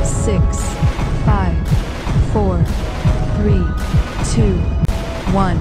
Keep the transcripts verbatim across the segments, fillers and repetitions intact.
six, five, four, three, two, one.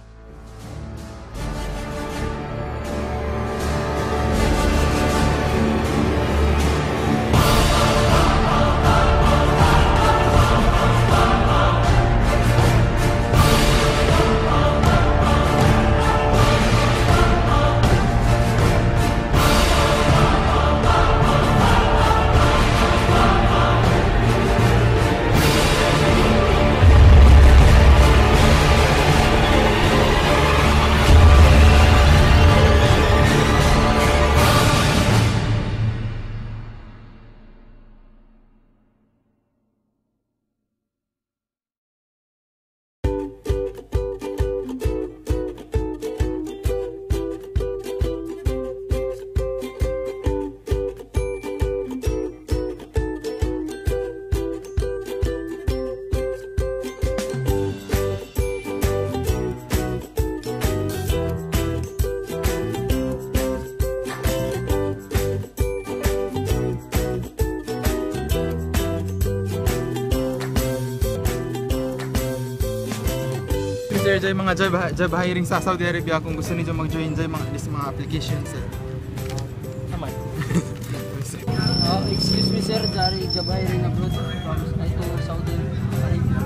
Sir, dyan mga job, job hiring sa Saudi Arabia kung gusto niyo mag-join dyan mga, mga applications, sir. Naman. uh, excuse me sir, dari job hiring abroad from to Saudi Arabia.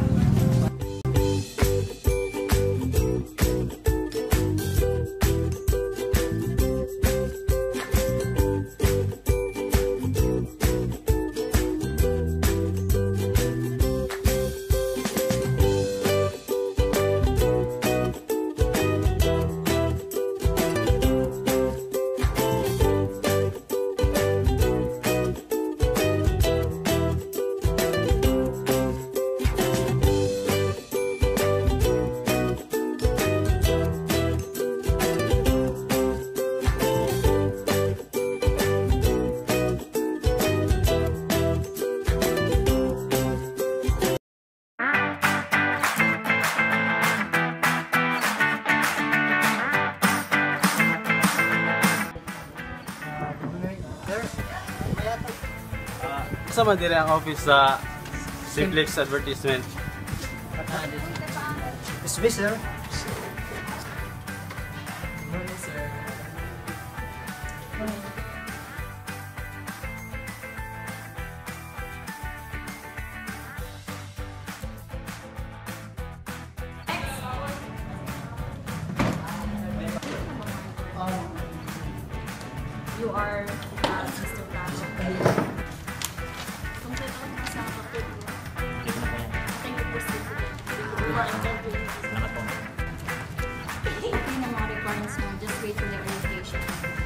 Sama diri ang office sa Simplex Advertisement. Excuse me sir. Morning, sir. You are uh, Mister Thank you for interviewing. Hindi na mga requirements mo, just wait for the orientation.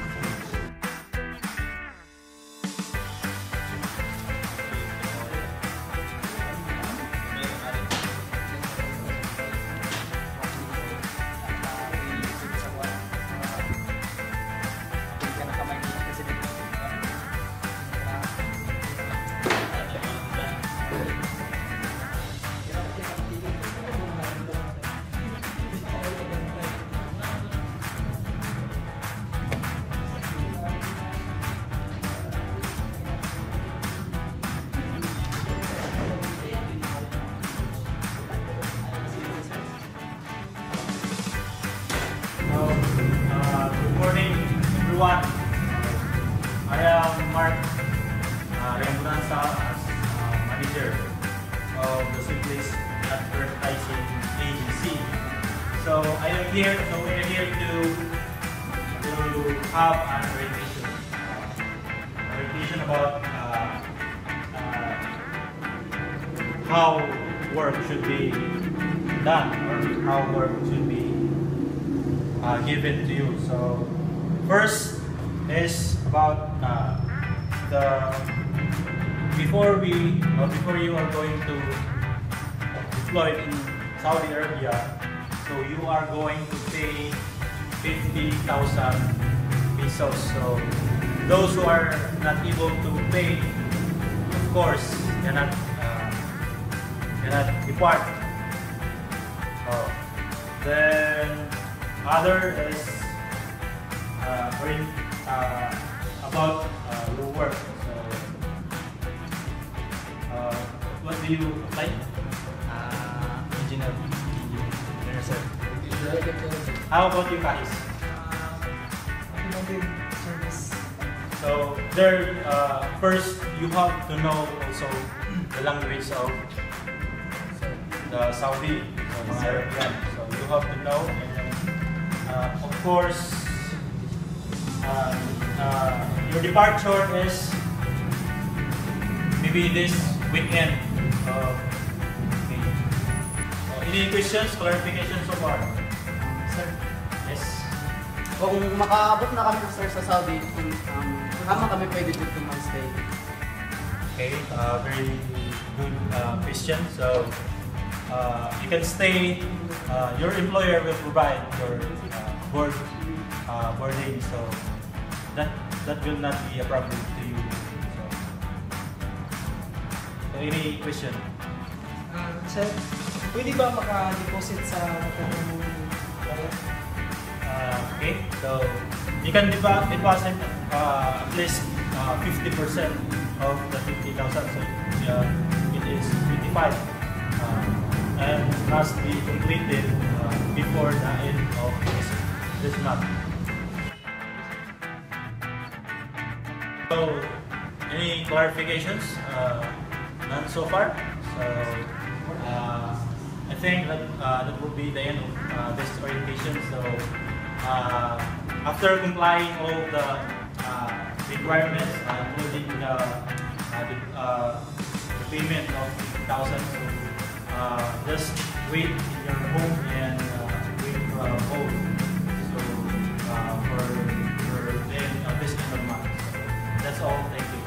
Everyone, I am Mark uh, Rembulansa as uh, manager of the Simplex Advertising Agency. So I am here, so we are here to to have an orientation, uh, orientation about uh, uh, how work should be done or how work should be uh, given to you. So. First is about uh, the before we or before you are going to deploy in Saudi Arabia, so you are going to pay fifty thousand pesos. So those who are not able to pay, of course, cannot uh, cannot depart. Oh. Then other is Uh, uh, about uh, your work. So, uh, you apply? Ah, engineer. Engineer, sir. How about you, Kais? So there, uh, first you have to know also the language of the Saudi, so mga Arabian. So you have to know, and uh, of course, uh, uh, your departure is maybe this weekend. Uh, okay. Uh, any questions, clarifications so far? Sir? Yes. O kung makaabot na kami sir sa Saudi, kung um, kama kami pwede dito mag-stay. Okay, uh, very good uh, question. So uh, you can stay. Uh, your employer will provide your uh, board uh, boarding, so that that will not be a problem to you. So, so any question? Uh, sir, pwede ba maka-deposit sa magkano wallet? Uh, okay, so you can depo- deposit uh, at least uh, fifty percent of the fifty thousand. So uh, it is fifty-five. Uh, and must be completed uh, before the end of this, this month. So, any clarifications? Uh, none so far. So, uh, I think that uh, that will be the end of uh, this orientation. So, uh, after complying all the uh, requirements, uh, including the, uh, the, uh, the payment of fifty thousand. So, Uh, just wait in your home and uh, wait for a home. So uh, for for then uh, this end of month. So that's all. Thank you.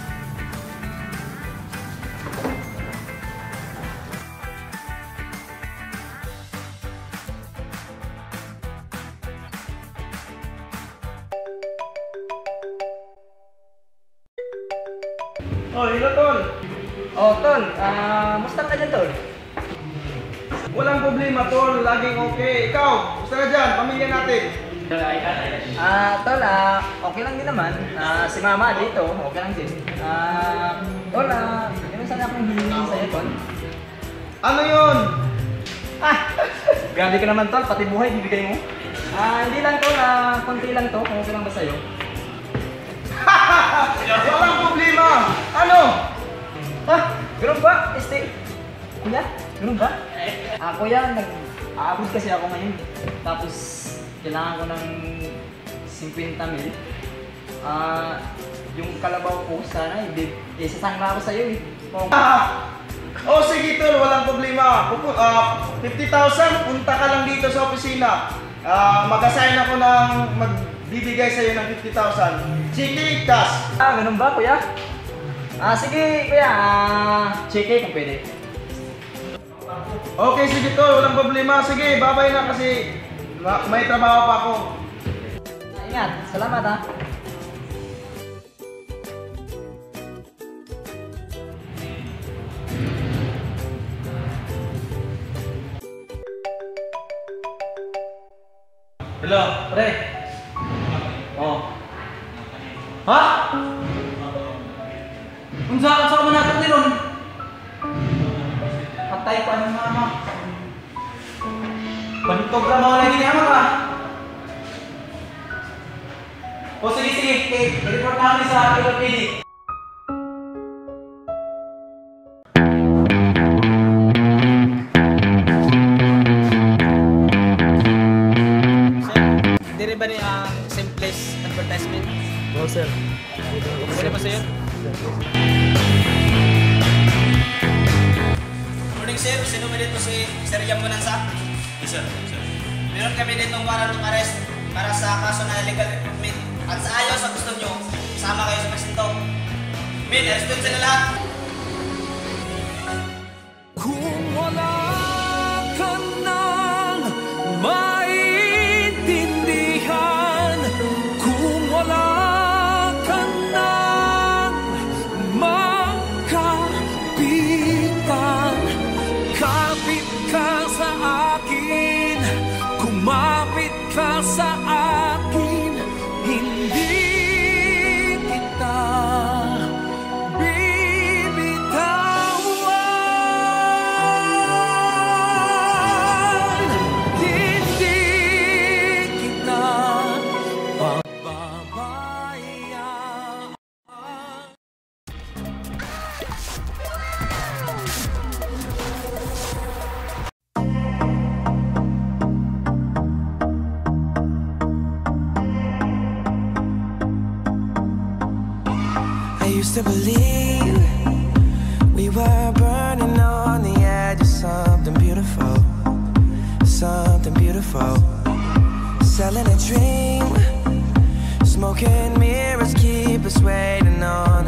Oh, hello tol. Oh, tol, ah, musta ka dyan, tol? Walang problema tol, laging okay. Ikaw, gusto ka dyan, pamilya natin. Ah, tol, ah, okay lang din naman. Ah, si mama dito, okay lang din. Ah, tol, ah, yun sana akong hihingin sa'yo, tol. Ano yun? Ah, grabe ka naman, tol, pati buhay bibigay mo. Ah, hindi lang, tol, ah, konti lang to, kung okay lang ba sa'yo. Walang problema. Ano? Ah, ganun ba? Este, kuya, ganun ba? Ah, kuya, nag-aabot kasi ako ngayon. Tapos, kailangan ko ng fifty mil. Ah, yung kalabaw ko, sana, hindi, eh, sasangla ako sa'yo eh. Oh. Oh, sige tol, walang problema. Pupu- ah, fifty thousand, punta ka lang dito sa opisina. Ah, mag-assign ako ng magbibigay sa'yo ng fifty thousand. Sige, cash. Ah, ganun ba, kuya? Ah, sige, kuya. Ah, cheque kung pwede. Okay, sige tol, walang problema. Sige, babay na kasi ma- may trabaho pa ako. Ah, ingat. Salamat, ha. Hello, pre. Oh. Ha? Kung saan sa mga natin nilon? Patay pa ng mama. Bantog lang ako lagi ni ama ka. O sige, sige. Okay. I-report namin sa L P D. Dire ba niya ang simplest advertisement? No, sir. Pwede ba sa'yo? Morning sir, sino ba dito si Sir Yamunansa? Yes sir, sir. Meron kami ditong warrant of arrest para sa kaso na illegal recruitment. At sa ayaw sa gusto nyo, sama kayo sa presinto. Min, arrestin sila lahat. Kung wala ka nang maintindihan, kung wala ka nang makapitan, kapit ka sa akin, kumapit ka sa akin, hindi kita bin used to believe we were burning on the edge of something beautiful, something beautiful. Selling a dream, smoking mirrors keep us waiting on